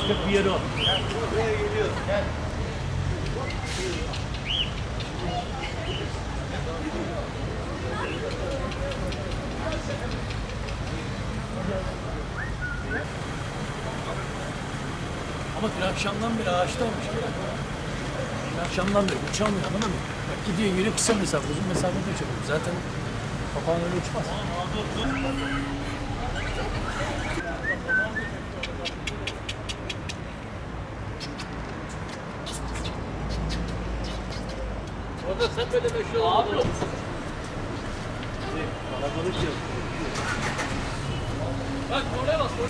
Tek bir yeri o. Buraya geliyor. Gel. Ama dün akşamdan beri ağaçtaymış. Dün akşamdan beri uçamıyor, anladın mı? Bak gidiyor yürü kısa mesafe, uzun mesafede uçamıyor. Zaten papağan öyle uçmaz. Orada sen böyle meşhur oldun. Abi. Kalabalık yok. Bak oraya bak.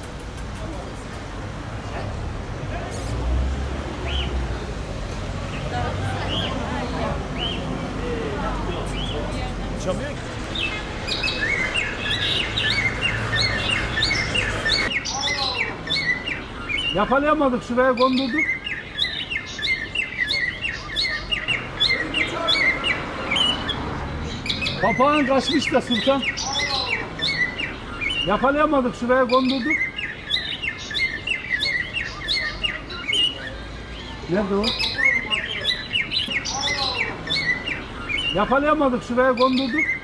Uçamıyor ki. Yakalayamadık, şuraya kondurduk. Papağan kaçmış da Sultan. Yakalayamadık, şuraya kondurduk. Nerede o? Yakalayamadık, şuraya kondurduk.